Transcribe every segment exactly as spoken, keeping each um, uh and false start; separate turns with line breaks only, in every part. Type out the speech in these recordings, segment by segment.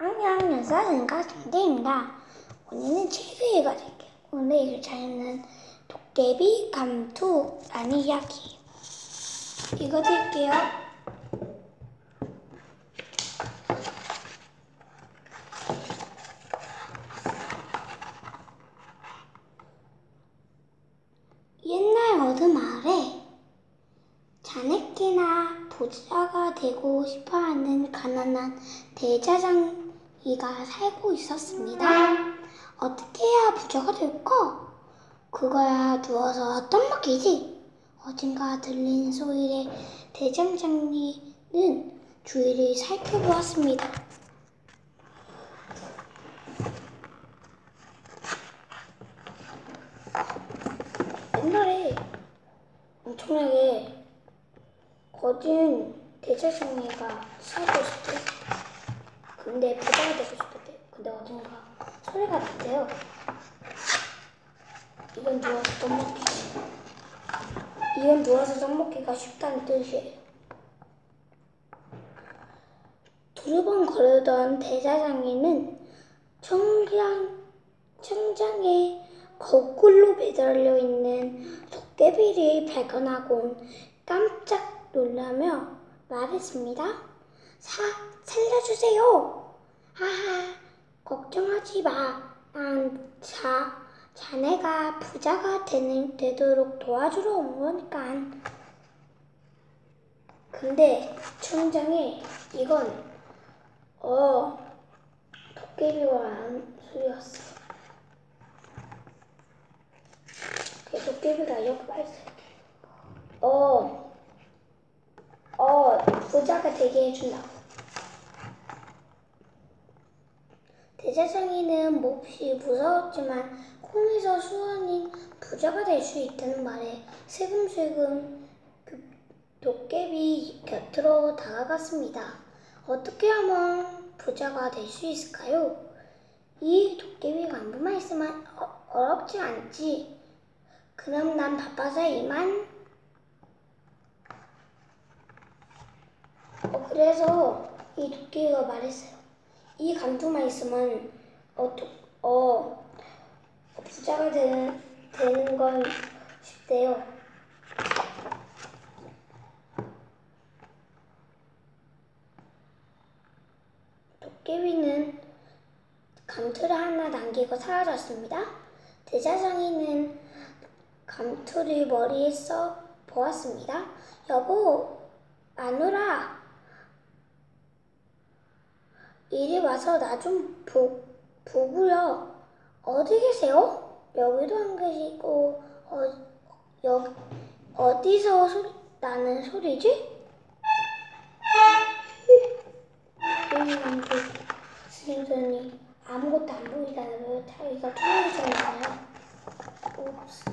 안녕, 여사진과 정대입니다. 오늘은 책을 읽어드릴게요. 오늘 읽을 차이는 도깨비 감투라는 이야기예요. 읽어드릴게요. 옛날 어느 마을에 자네끼나 부자가 되고 싶어하는 가난한 대자장이가 살고 있었습니다. 어떻게 해야 부자가 될까? 그거야 누워서 떡먹기지. 어딘가 들리는 소리에 대장장이는 주위를 살펴보았습니다. 옛날에 엄청나게 거진 대자장이가 살고 있었대. 근데 부자가 되고 싶었대. 근데 어딘가 소리가 났대요. 이건 누워서 떡먹기. 이건 누워서 떡먹기가 쉽다는 뜻이에요. 두루 번 거르던 대자장이는 청장, 청장에 거꾸로 매달려 있는 도깨비를 발견하곤 깜짝 놀라며 말했습니다. 사, 살려주세요. 하하, 걱정하지 마. 난 자, 자네가 부자가 되는, 되도록 도와주러 온 거니까. 근데 청장이 이건 어 도깨비가 한 소리였어. 그 도깨비가 이렇게 말했어요. 어, 어, 부자가 되게 해준다고. 대자장이는 몹시 무서웠지만 꿈에서 수원인 부자가 될 수 있다는 말에 슬금슬금 그 도깨비 곁으로 다가갔습니다. 어떻게 하면 부자가 될 수 있을까요? 이 도깨비가 안부만 있으면 어, 어렵지 않지. 그럼 난 바빠서 이만. 어, 그래서 이 도깨비가 말했어요. 이 감투만 있으면 어, 도, 어 부자가 되는, 되는 건 쉽대요. 도깨비는 감투를 하나 남기고 사라졌습니다. 대자장이는 감투를 머리에 써 보았습니다. 여보, 마누라, 이리 와서 나 좀 보구려. 어디 계세요? 여기도 안 계시고 어, 여, 어디서 소리, 나는 소리지? 괜히 남도 스님들이 아무것도 안 보이잖아요. 자기가 투명해졌나요? 옵스.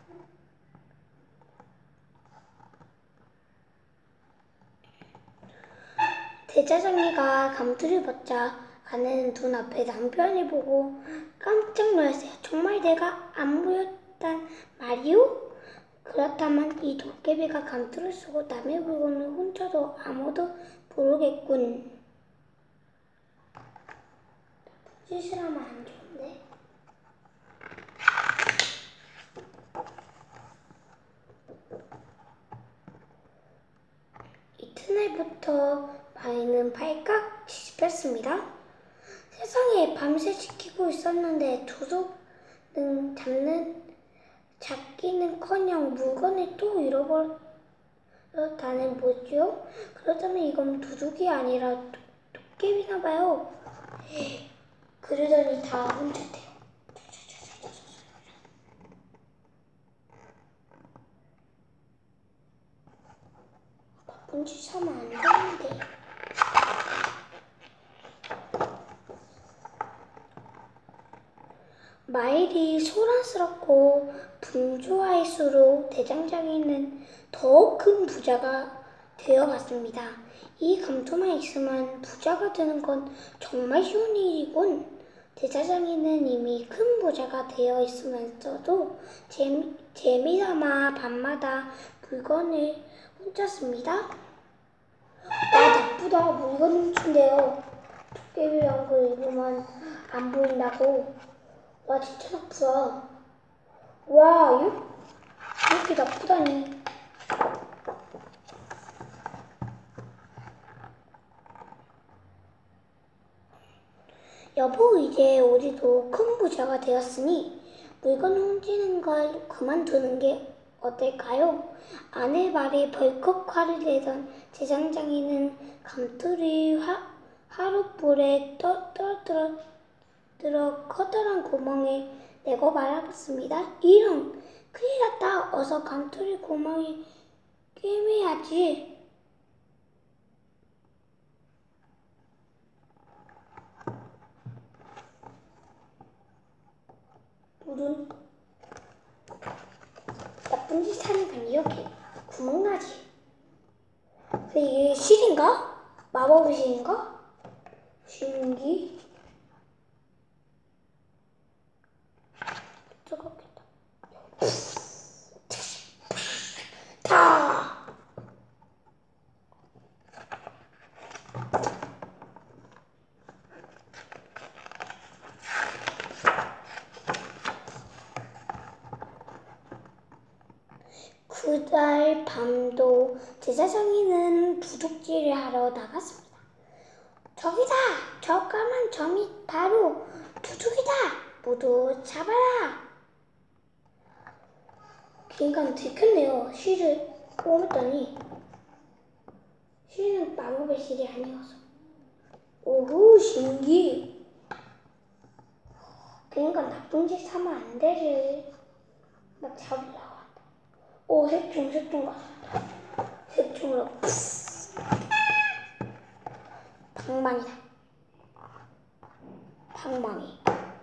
대자장이가 감투를 벗자 아내는 눈앞에 남편을 보고 깜짝 놀랐어요. 정말 내가 안 보였단 말이오? 그렇다면 이 도깨비가 감투를 쓰고 남의 물건을 훔쳐도 아무도 모르겠군. 짓을 하면 안 좋은데. 이튿날부터 마이는 발칵 뒤집혔습니다. 세상에 밤새 지키고 있었는데 도둑은 잡는 잡기는커녕 물건을 또 잃어버렸다는 뭐지요? 그렇다면 이건 도둑이 아니라 도, 도깨비나 봐요. 그러더니 다 훔쳤대요. 바쁜 짓 하면 안 되는데. 마일이 소란스럽고 분주할수록 대장장이는 더 큰 부자가 되어갔습니다. 이 감투만 있으면 부자가 되는 건 정말 쉬운 일이군. 대자장이는 이미 큰 부자가 되어 있으면서도 재미, 재미삼아 밤마다 물건을 훔쳤습니다. 와, 나쁘다. 물건 훔친대요. 도깨비 얼굴 입으면 안 보인다고. 와, 진짜 나쁘다. 와, 이- 이렇게 나쁘다니. 여보, 이제 우리도 큰 부자가 되었으니 물건 훔치는 걸 그만두는 게 어떨까요? 아내 말에 벌컥 화를 내던 제장장이는 감투를 화, 하룻불에 떠, 떨어뜨려 들어 커다란 구멍에 내고 말아봤습니다. 이런, 큰일 났다. 어서 감투를 구멍에 꿰매야지. 물은 나쁜 짓 하니까 이렇게 구멍나지. 근데 이게 실인가? 마법의 실인가? 신기? 뜨겁겠다. 다! 그날 밤도 제사장이는 부족질을 하러 나갔습니다. 저기다! 저 까만 점이 바로 도둑이다! 모두 잡아라! 그러니까 들켰네요. 실을 꿰맸더니 실은 마법의 실이 아니어서. 오호, 신기. 그러니까 나쁜 짓 하면 안 되지. 막 잡으려고 한다. 오, 색중, 색중 같다. 색중으로 방망이다. 방망이.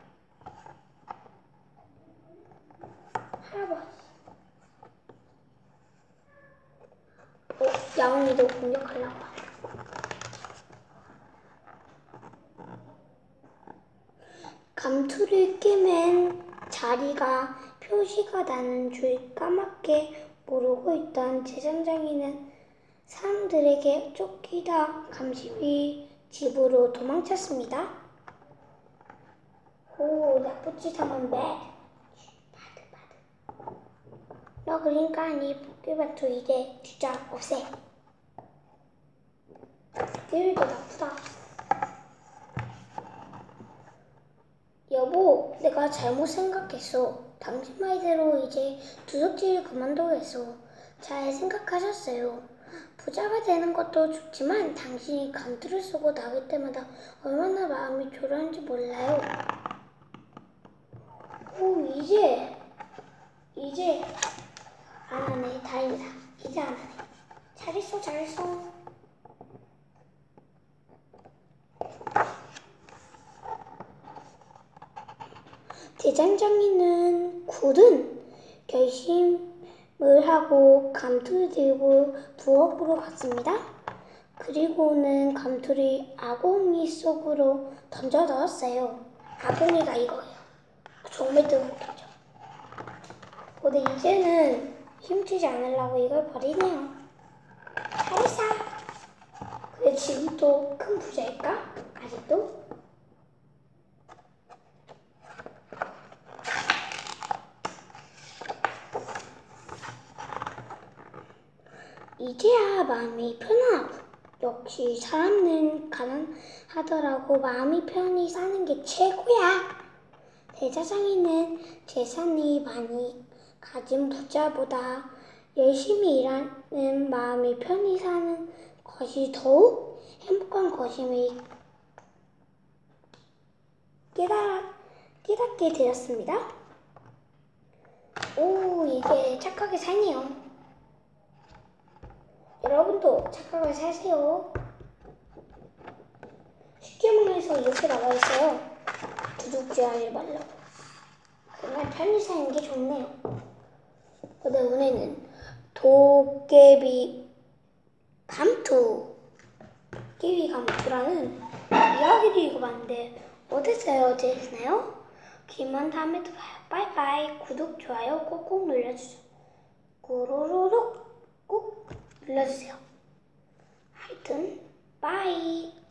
할아버지. 어, 양이도 공격하려고 한다. 감투를 꿰맨 자리가 표시가 나는 줄 까맣게 모르고 있던 제장장이는 사람들에게 쫓기다 감시비 집으로 도망쳤습니다. 오, 나쁜 짓 하면 매. 바드 바드. 너 그러니까 이 도깨비밭도 이제 진짜 없애. 도깨비도 나쁘다. 여보, 내가 잘못 생각했어. 당신 말대로 이제 두둑질을 그만두겠어. 잘 생각하셨어요. 부자가 되는 것도 좋지만 당신이 감투를 쓰고 나갈 때마다 얼마나 마음이 졸였는지 몰라요. 오, 이제 이제 안 하네. 다행이다. 이제 안 하네. 잘했어, 잘했어. 대장장이는 굳은 결심을 하고 감투를 들고 부엌으로 갔습니다. 그리고는 감투를 아궁이 속으로 던져 넣었어요. 아궁이가 이거예요. 정말 뜨겁겠죠. 근데 이제는 힘주지 않으려고 이걸 버리네요. 잘했어. 근데 지금도 큰 부자일까? 아직도? 이제야 마음이 편하고. 역시 사람은 가난하더라고. 마음이 편히 사는 게 최고야. 대자장이는 재산이 많이 가진 부자보다 열심히 일하는 마음이 편히 사는 것이 더욱 행복한 것임을 깨달아, 깨닫게 되었습니다. 오, 이게 착하게 사네요. 여러분도 착하게 사세요. 쉽게 말해서 이렇게 나와 있어요. 두둑질하지 말라고. 정말 편히 사는 게 좋네요. 근데 오늘은 도깨비 감투, 도깨비 감투라는 이야기를 읽어봤는데 어땠어요? 재밌나요? 그러면 다음에 또 봐요. 바이바이. 구독, 좋아요 꼭꼭 눌러주세요. 꾸루루룩 꾹 눌러주세요. 하여튼 바이.